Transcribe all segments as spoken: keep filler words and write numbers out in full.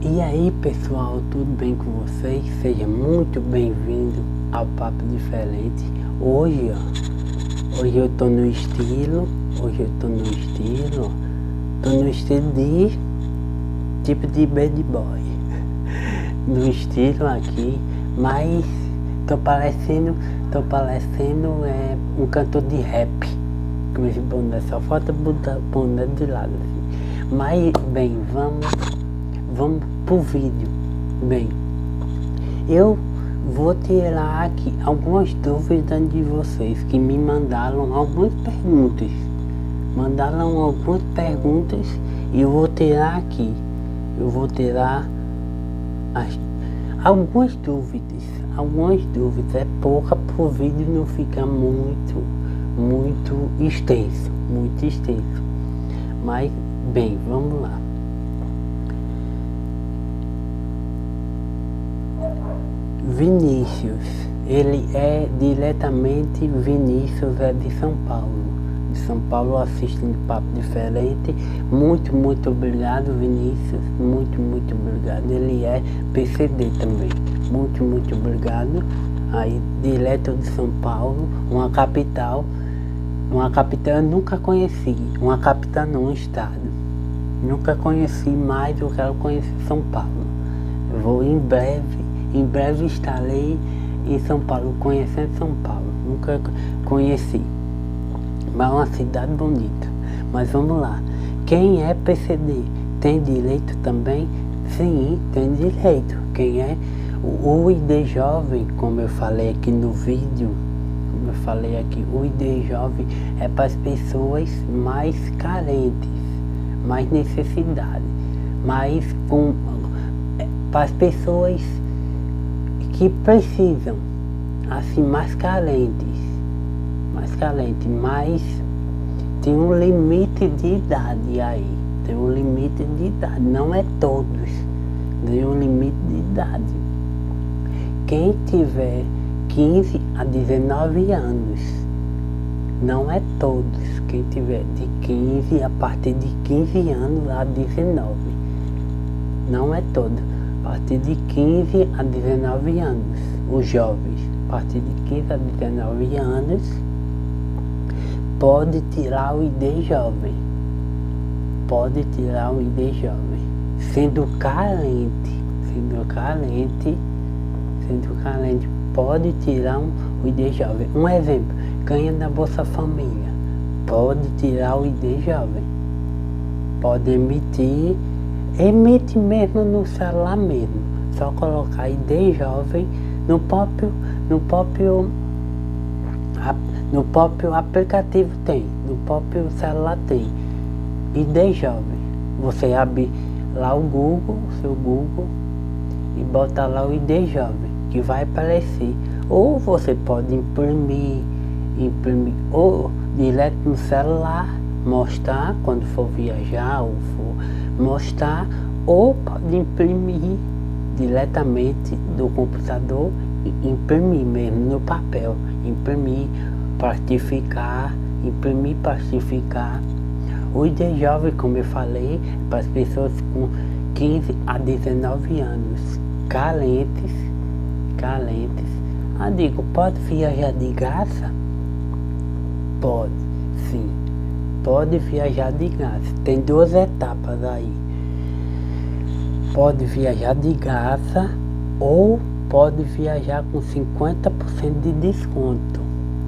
E aí pessoal, tudo bem com vocês? Seja muito bem-vindo ao Papo Diferente. Hoje, ó, hoje eu tô no estilo, hoje eu tô no estilo, tô no estilo de, tipo de bad boy, no estilo aqui, mas tô parecendo, tô parecendo é, um cantor de rap, com esse boné, só falta botar boné de lado assim. Mas, bem, vamos... Vamos pro vídeo. Bem, eu vou tirar aqui algumas dúvidas de vocês que me mandaram algumas perguntas. Mandaram algumas perguntas e eu vou tirar aqui. Eu vou tirar as, algumas dúvidas. Algumas dúvidas. É pouca para o vídeo não ficar muito, muito extenso. Muito extenso. Mas, bem, vamos lá. Vinícius, ele é diretamente Vinícius, é de São Paulo, de São Paulo, assistindo Papo Diferente. Muito, muito obrigado, Vinícius, muito, muito obrigado. Ele é P C D também, muito, muito obrigado. Aí, direto de São Paulo, uma capital, uma capital eu nunca conheci, uma capital não, um estado. Nunca conheci mais do que eu conheci São Paulo. Eu vou em breve. Em breve estarei em São Paulo, conhecendo São Paulo. Nunca conheci, mas é uma cidade bonita. Mas vamos lá. Quem é P C D tem direito também? Sim, tem direito. Quem é o I D jovem, como eu falei aqui no vídeo, como eu falei aqui, o I D jovem é para as pessoas mais carentes, mais necessidade, mais com para as pessoas que precisam, assim, mais carentes, mais carentes, mas tem um limite de idade aí, tem um limite de idade, não é todos, tem um limite de idade. Quem tiver quinze a dezenove anos, não é todos, quem tiver de quinze, a partir de quinze anos a dezenove, não é todo. A partir de quinze a dezenove anos, os jovens, a partir de quinze a dezenove anos, pode tirar o I D jovem, pode tirar o I D jovem, sendo carente, sendo carente, sendo carente, pode tirar um, o I D jovem. Um exemplo, ganha na Bolsa Família, pode tirar o I D jovem, pode emitir, emite mesmo no celular mesmo, só colocar I D jovem no próprio, no próprio, no próprio aplicativo tem, no próprio celular tem, I D jovem. Você abre lá o Google, o seu Google, e bota lá o I D jovem, que vai aparecer. Ou você pode imprimir, imprimir, ou direto no celular, mostrar quando for viajar ou for mostrar, ou pode imprimir diretamente do computador e imprimir mesmo no papel, imprimir, plastificar, imprimir, plastificar. O I D jovem, como eu falei, para as pessoas com quinze a dezenove anos, carentes, carentes. Ah, digo, pode viajar de graça? Pode, sim. Pode viajar de graça, tem duas etapas aí. Pode viajar de graça ou pode viajar com cinquenta por cento de desconto.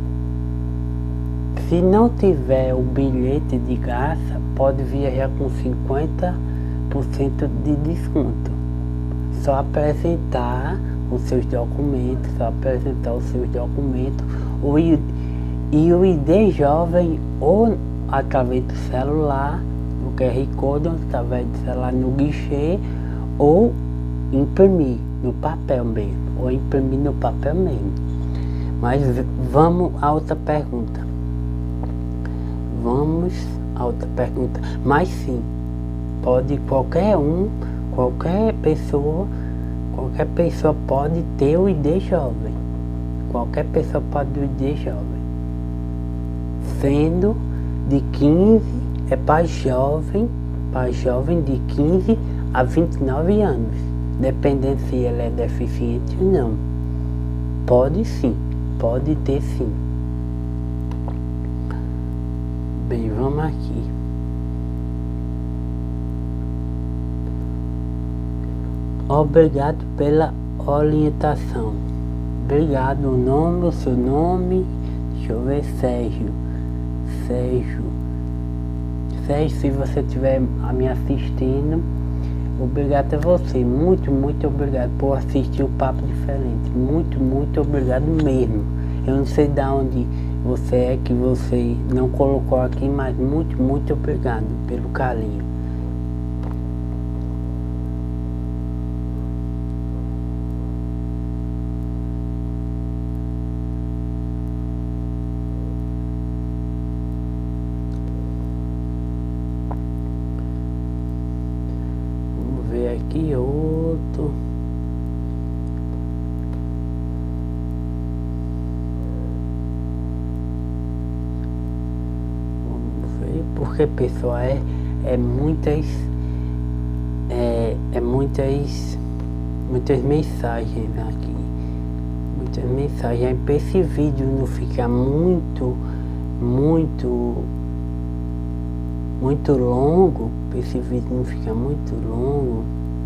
Se não tiver o bilhete de graça, pode viajar com cinquenta por cento de desconto. Só apresentar os seus documentos, só apresentar os seus documentos o I, e o I D jovem ou através do celular, o Q R Code, através do celular no guichê, ou imprimir no papel mesmo, ou imprimir no papel mesmo. Mas vamos a outra pergunta. Vamos a outra pergunta. Mas sim, pode qualquer um, qualquer pessoa, qualquer pessoa pode ter o I D jovem. Qualquer pessoa pode ter o I D jovem. Sendo de quinze, é para jovem, para jovem de quinze há vinte e nove anos, dependendo se ele é deficiente ou não. Pode sim, pode ter sim. Bem, vamos aqui. Obrigado pela orientação. Obrigado, o nome, o seu nome, deixa eu ver, Sérgio. Sérgio. Sérgio, se você estiver me assistindo, obrigado a você. Muito, muito obrigado por assistir o Papo Diferente. Muito, muito obrigado mesmo. Eu não sei de onde você é, que você não colocou aqui, mas muito, muito obrigado pelo carinho. Aqui outro. Vamos ver, porque pessoal, é, é muitas é, é muitas muitas mensagens aqui, muitas mensagens. Para esse vídeo não ficar muito muito muito longo, para esse vídeo não ficar muito longo,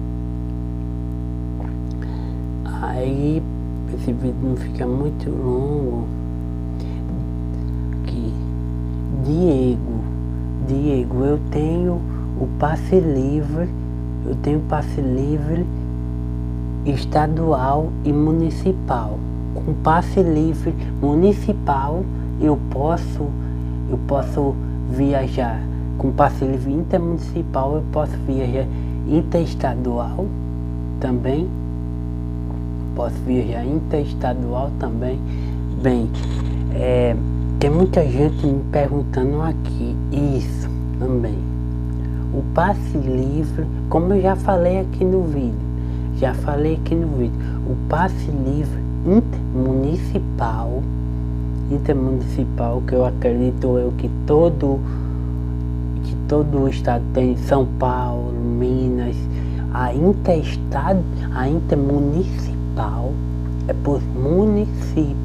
aí esse vídeo não fica muito longo. Aqui, Diego, Diego, eu tenho o passe livre, eu tenho passe livre estadual e municipal. Com passe livre municipal eu posso, eu posso viajar. Com passe livre intermunicipal eu posso viajar interestadual também. Posso viajar interestadual também. Bem, é, tem muita gente me perguntando aqui isso também. O passe livre, como eu já falei aqui no vídeo, já falei aqui no vídeo, o passe livre intermunicipal, intermunicipal, que eu acredito eu que todo que todo o estado tem, São Paulo, Minas, a interestado, a intermunicipal é por municípios,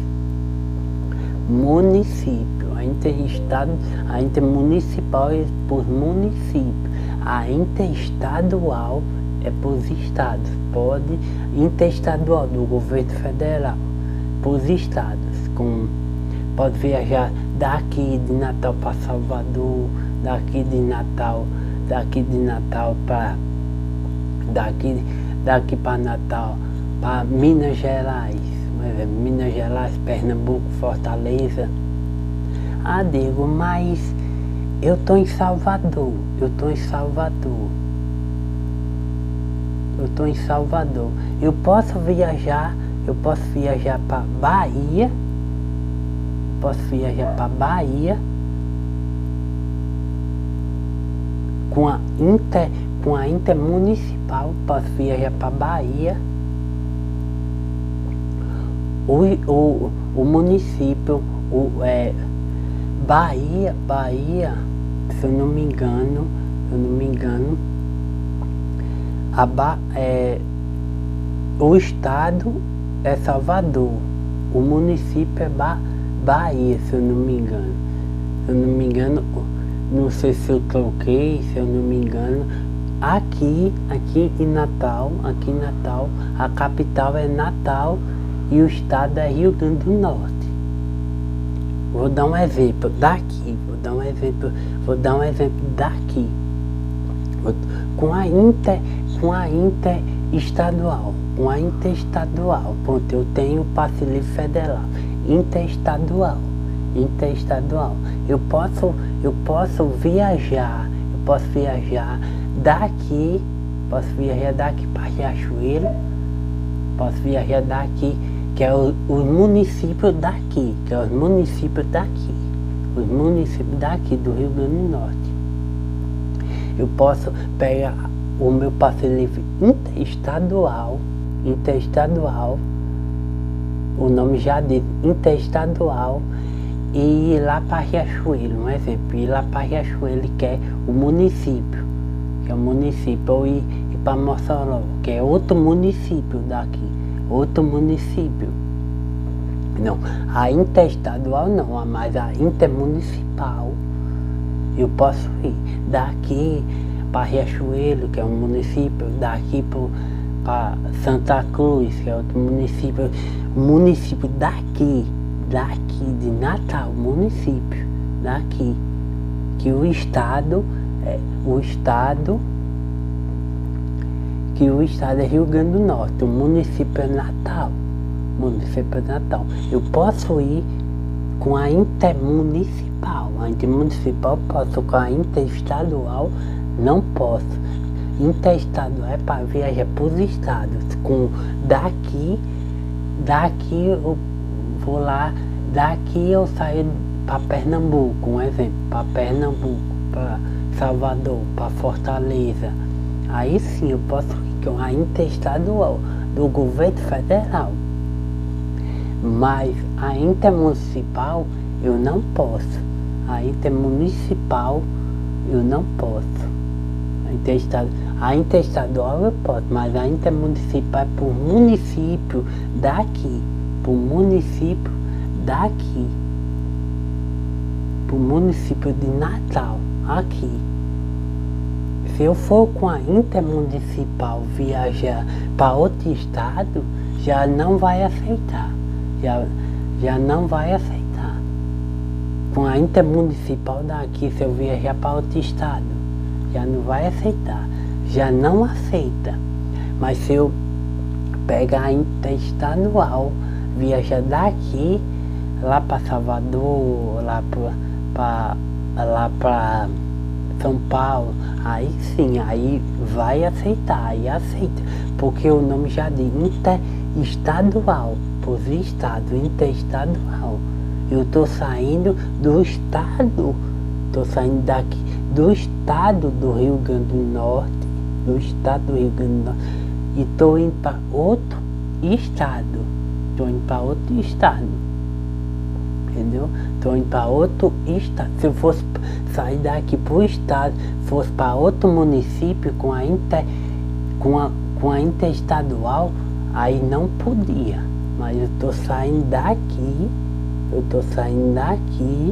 município, a interestado, a intermunicipal é por município, a interestadual é por estados, pode, interestadual do governo federal, por estados, com, pode viajar daqui de Natal para Salvador, daqui de Natal, daqui de Natal para daqui, daqui para Natal, para Minas Gerais, Minas Gerais, Pernambuco, Fortaleza. Ah, Diego, mas eu estou em Salvador, eu estou em Salvador, eu estou em Salvador. Eu posso viajar, eu posso viajar para Bahia, posso viajar para Bahia com a inter, com a intermunicipal, posso viajar para Bahia. O, o, o município, o, é, Bahia, Bahia, se eu não me engano, se eu não me engano, a ba, é, o estado é Salvador, o município é ba, Bahia, se eu não me engano. Se eu não me engano, não sei se eu troquei, se eu não me engano. Aqui, aqui em Natal, aqui em Natal, a capital é Natal e o estado é Rio Grande do Norte. Vou dar um exemplo daqui, vou dar um exemplo, vou dar um exemplo daqui. Com a inter, com a interestadual, com a interestadual, pronto, eu tenho o passe livre federal, interestadual, interestadual. Eu posso, eu posso viajar, eu posso viajar daqui, posso viajar daqui para Riachuelo, posso viajar daqui, que é o, os municípios daqui, que é os municípios daqui, os municípios daqui do Rio Grande do Norte. Eu posso pegar o meu passe livre interestadual, interestadual, o nome já diz, interestadual, e ir lá para Riachuelo, um exemplo, ir lá para Riachuelo, que é o município, que é o município, ou ir, ir para Mossoró, que é outro município daqui, outro município. Não, a interestadual não, mas a intermunicipal eu posso ir. Daqui para Riachuelo, que é um município, daqui para Santa Cruz, que é outro município, município daqui, daqui de Natal, município daqui, que o estado é o estado, que o estado é Rio Grande do Norte, o município é Natal, município é Natal. Eu posso ir com a intermunicipal, a intermunicipal posso, com a interestadual não posso. Interestadual é para viajar para os estados, com daqui, daqui eu vou lá, daqui eu saio para Pernambuco, um exemplo, para Pernambuco, para Salvador, para Fortaleza. Aí sim eu posso ir com a interestadual do governo federal. Mas a intermunicipal eu não posso. A intermunicipal eu não posso. A interestadual, a interestadual eu posso, mas a intermunicipal é por município daqui, por município daqui, por município de Natal, aqui. Se eu for com a intermunicipal viajar para outro estado, já não vai aceitar. Já, já não vai aceitar. Com a intermunicipal daqui, se eu viajar para outro estado, já não vai aceitar. Já não aceita. Mas se eu pegar a interestadual, viajar daqui, lá para Salvador, lá para lá para São Paulo, aí sim, aí vai aceitar, aí aceita. Porque o nome já diz interestadual, por estado, interestadual. Eu estou saindo do estado, estou saindo daqui, do estado do Rio Grande do Norte, do estado do Rio Grande do Norte, e estou indo para outro estado, estou indo para outro estado, entendeu? Estou indo para outro estado. Se eu fosse sair daqui para o estado, fosse para outro município com a, inter, com a, com a interestadual, aí não podia. Mas eu estou saindo daqui, eu estou saindo daqui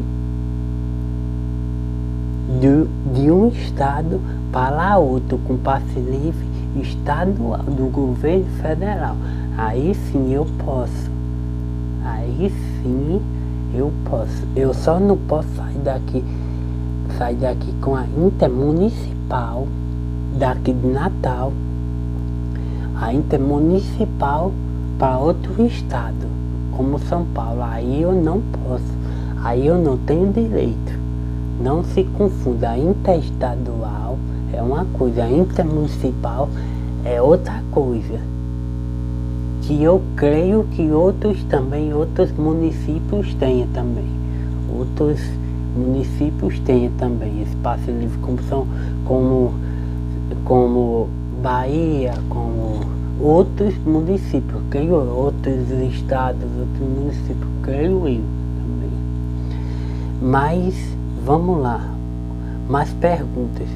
de, de um estado para outro, com passe livre estadual, do governo federal. Aí sim eu posso. Aí sim eu posso. Eu só não posso sair daqui, sair daqui com a intermunicipal, daqui de Natal, a intermunicipal para outro estado, como São Paulo. Aí eu não posso, aí eu não tenho direito. Não se confunda, a interestadual é uma coisa, a intermunicipal é outra coisa. Que eu creio que outros também, outros municípios tenham também. Outros municípios tenham também esse passe livre, como são, como, como Bahia, como outros municípios, creio eu, outros estados, outros municípios, creio eu também. Mas, vamos lá, mais perguntas.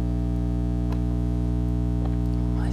Mais...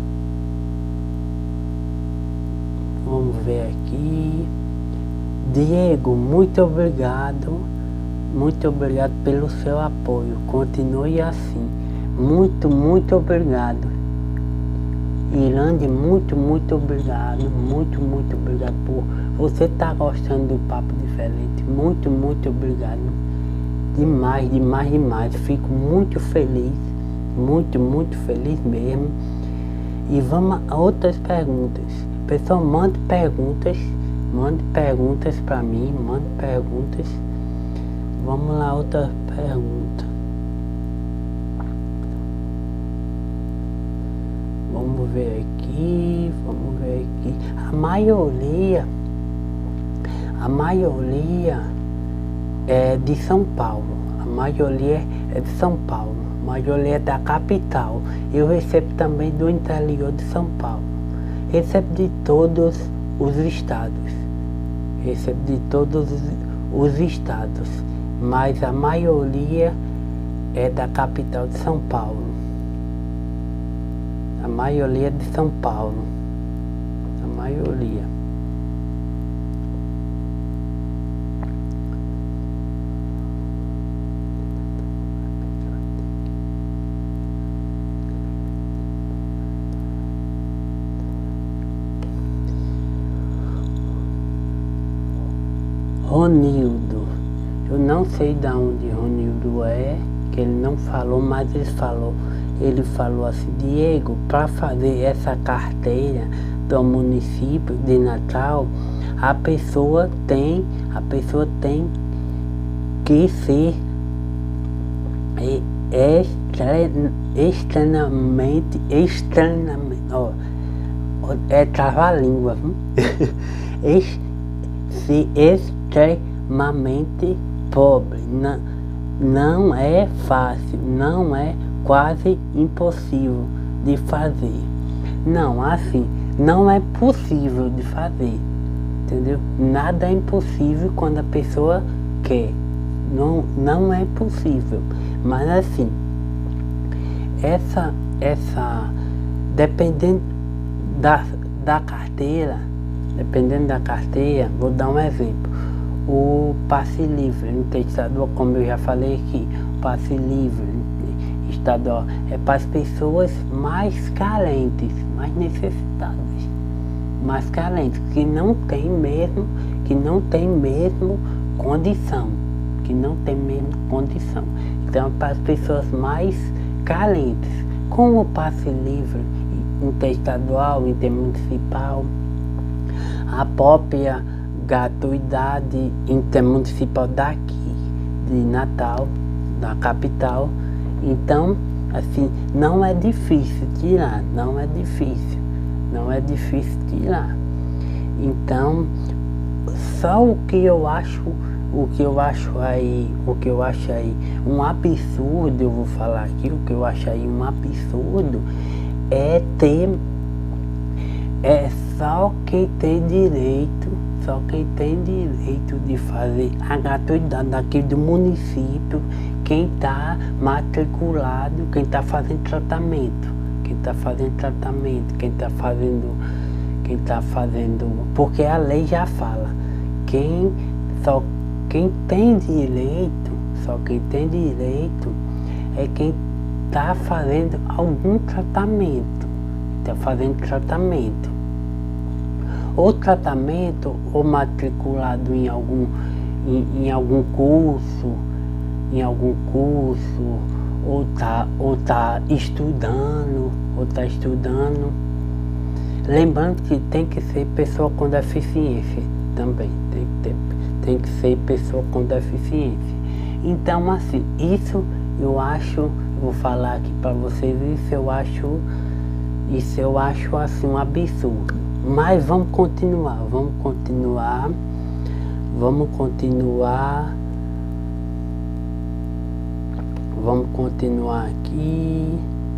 Vamos ver aqui. Diego, muito obrigado, muito obrigado pelo seu apoio, continue assim, muito, muito obrigado. Irande, muito, muito obrigado, muito, muito obrigado por você estar gostando do Papo Diferente, muito, muito obrigado, demais, demais, demais, fico muito feliz, muito, muito feliz mesmo. E vamos a outras perguntas, pessoal, mande perguntas, mande perguntas para mim, mande perguntas, vamos lá, outra pergunta. Vamos ver aqui, vamos ver aqui. A maioria, a maioria é de São Paulo. A maioria é de São Paulo. A maioria é da capital. Eu recebo também do interior de São Paulo. Recebo de todos os estados. Recebo de todos os estados. Mas a maioria é da capital de São Paulo. maioria de São Paulo, a maioria. Ronildo, eu não sei de onde Ronildo é, que ele não falou, mas ele falou, ele falou assim, Diego, para fazer essa carteira do município de Natal, a pessoa tem, a pessoa tem que ser extremamente, extremamente, ó, é trava-língua, se extremamente pobre, não, não é fácil, não é quase impossível de fazer. Não, assim, não é possível de fazer, entendeu? Nada é impossível quando a pessoa quer, não, não é possível, mas assim, essa, essa, dependendo da, da carteira, dependendo da carteira, vou dar um exemplo. O passe livre estadual, como eu já falei aqui, o passe livre estadual é para as pessoas mais carentes, mais necessitadas, mais carentes, que não tem mesmo, que não tem mesmo condição, que não tem mesmo condição. Então é para as pessoas mais carentes. Com o passe livre interestadual, intermunicipal, a própria gratuidade intermunicipal daqui, de Natal, da capital. Então, assim, não é difícil tirar, não é difícil, não é difícil tirar. Então, só o que eu acho, o que eu acho aí, o que eu acho aí um absurdo, eu vou falar aqui, o que eu acho aí um absurdo é ter, é só quem tem direito, só quem tem direito de fazer a gratuidade daqui do município, quem está matriculado, quem está fazendo tratamento, quem está fazendo tratamento, quem está fazendo, quem está fazendo, porque a lei já fala, quem, só quem tem direito, só quem tem direito é quem está fazendo algum tratamento, está fazendo tratamento. Ou tratamento, ou matriculado em algum, em, em algum curso, em algum curso, ou tá, ou tá estudando, ou tá estudando. Lembrando que tem que ser pessoa com deficiência também, tem que, ter, tem que ser pessoa com deficiência. Então assim, isso eu acho, eu vou falar aqui para vocês, isso eu acho, isso eu acho assim um absurdo. Mas vamos continuar, vamos continuar, vamos continuar, vamos continuar aqui.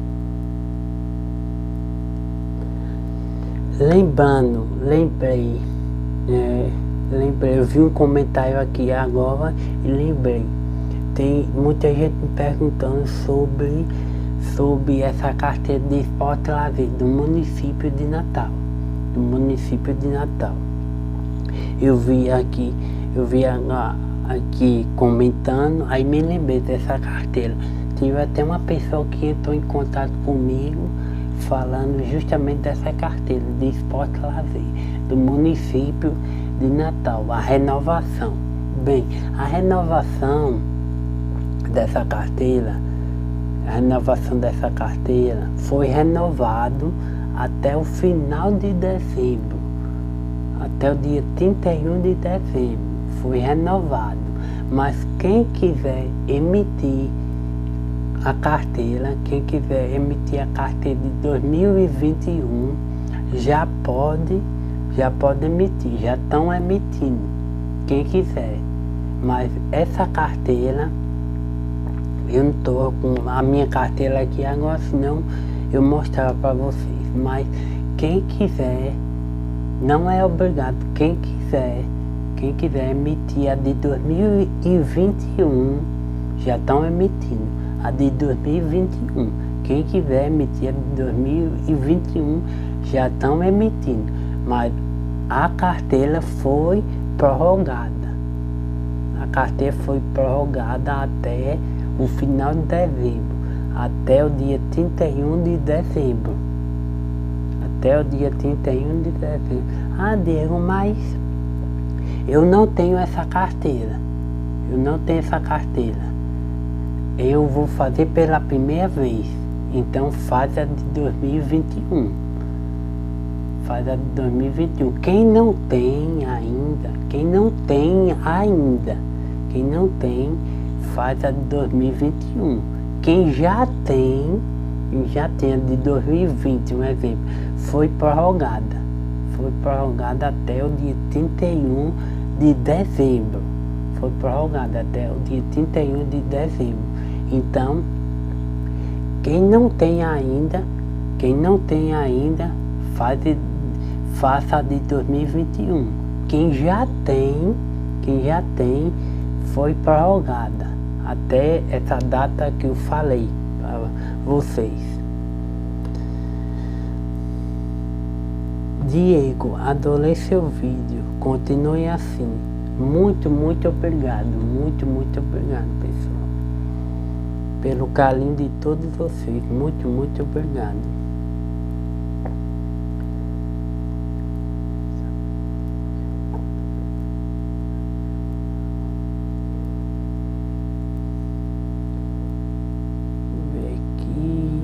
Lembrando, lembrei, é, lembrei, eu vi um comentário aqui agora e lembrei. Tem muita gente me perguntando sobre, sobre essa carteira de esporte e lazer do município de Natal. do município de Natal. Eu vi aqui, eu vi aqui comentando, aí me lembrei dessa carteira. Tive até uma pessoa que entrou em contato comigo falando justamente dessa carteira de esporte e lazer do município de Natal, a renovação. Bem, a renovação dessa carteira, a renovação dessa carteira foi renovado até o final de dezembro, até o dia trinta e um de dezembro, foi renovado. Mas quem quiser emitir a carteira, quem quiser emitir a carteira de dois mil e vinte e um, já pode, já pode emitir, já estão emitindo, quem quiser. Mas essa carteira, eu não estou com a minha carteira aqui agora, senão eu mostrava para vocês. Mas quem quiser, não é obrigado, quem quiser, quem quiser emitir a de dois mil e vinte e um, já estão emitindo a de dois mil e vinte e um. quem quiser emitir a de dois mil e vinte e um já estão emitindo, mas a carteira foi prorrogada. A carteira foi prorrogada até o final de dezembro, até o dia trinta e um de dezembro. Até o dia trinta e um de dezembro. Ah, Diego, mas eu não tenho essa carteira. Eu não tenho essa carteira. Eu vou fazer pela primeira vez. Então faz a de dois mil e vinte e um. Faz a de dois mil e vinte e um. Quem não tem ainda, quem não tem ainda, quem não tem, faz a de dois mil e vinte e um. Quem já tem, quem já tem a de dois mil e vinte, um exemplo, foi prorrogada. Foi prorrogada até o dia trinta e um de dezembro. Foi prorrogada até o dia trinta e um de dezembro. Então, quem não tem ainda, quem não tem ainda, faz, faça a de dois mil e vinte e um. Quem já tem, quem já tem, foi prorrogada até essa data que eu falei para vocês. Diego, adorei seu vídeo, continue assim. Muito, muito obrigado, muito, muito obrigado, pessoal. Pelo carinho de todos vocês, muito, muito obrigado. Vou ver aqui.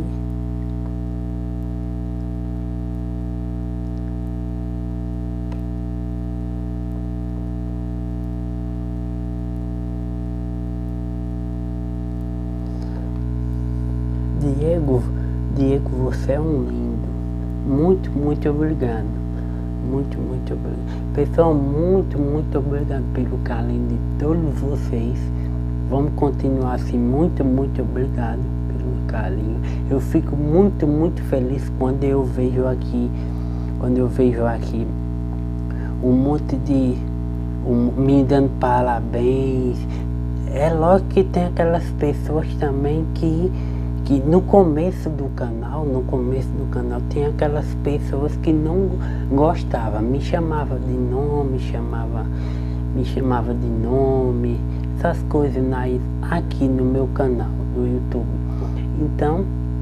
Diego, Diego, você é um lindo. Muito, muito obrigado. Muito, muito obrigado. Pessoal, muito, muito obrigado pelo carinho de todos vocês. Vamos continuar assim. Muito, muito obrigado pelo carinho. Eu fico muito, muito feliz quando eu vejo aqui, quando eu vejo aqui um monte de um, me dando parabéns. É lógico que tem aquelas pessoas também que que no começo do canal, no começo do canal, tem aquelas pessoas que não gostavam, me chamava de nome, chamava, me chamava de nome, essas coisas aí, aqui no meu canal, do YouTube. Então,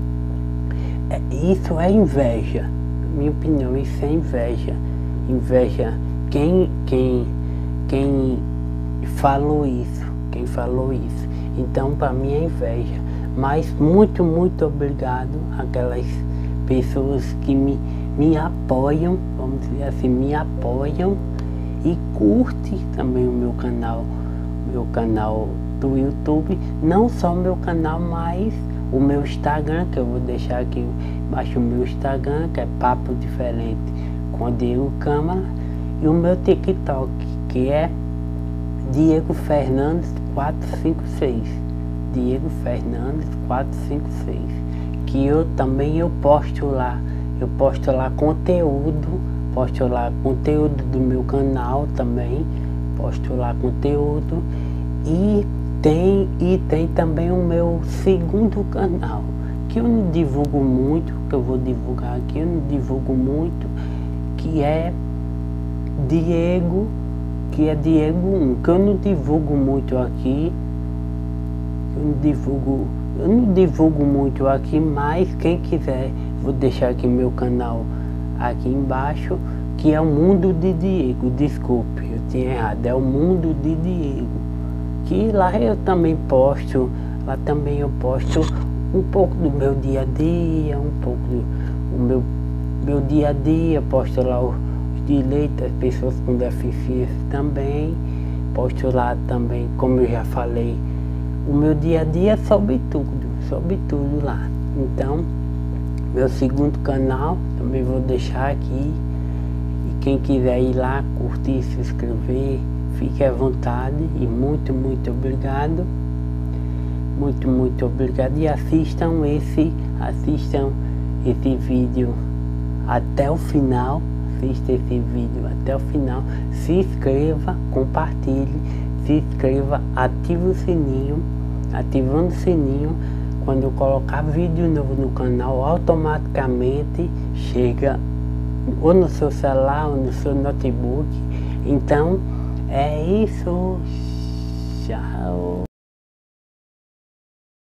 é, isso é inveja, na minha opinião, isso é inveja. Inveja, quem, quem, quem falou isso, quem falou isso. Então, para mim é inveja. Mas muito, muito obrigado àquelas pessoas que me, me apoiam, vamos dizer assim, me apoiam e curte também o meu canal, meu canal do YouTube, não só o meu canal, mas o meu Instagram, que eu vou deixar aqui embaixo, o meu Instagram, que é Papo Diferente com Diego Câmara, e o meu TikTok, que é Diego Fernandes quatro cinco seis. Diego Fernandes quatro cinco seis, que eu também eu posto lá, eu posto lá conteúdo, posto lá conteúdo do meu canal também, posto lá conteúdo e tem, e tem também o meu segundo canal, que eu não divulgo muito, que eu vou divulgar aqui, eu não divulgo muito, que é Diego, que é Diego um, que eu não divulgo muito aqui. Eu não divulgo, eu não divulgo muito aqui, mas quem quiser, vou deixar aqui meu canal aqui embaixo, que é o Mundo de Diego, desculpe, eu tinha errado, é o Mundo de Diego, que lá eu também posto, lá também eu posto um pouco do meu dia a dia, um pouco do meu, meu dia a dia, posto lá os direitos das pessoas com deficiência também, posto lá também, como eu já falei, o meu dia a dia sobre tudo, sobre tudo lá. Então, meu segundo canal, também vou deixar aqui. E quem quiser ir lá, curtir, se inscrever, fique à vontade. E muito, muito obrigado. Muito, muito obrigado. E assistam esse, assistam esse vídeo até o final. Assista esse vídeo até o final. Se inscreva, compartilhe. Se inscreva, ative o sininho. Ativando o sininho, quando eu colocar vídeo novo no canal, automaticamente chega ou no seu celular ou no seu notebook. Então é isso. Tchau.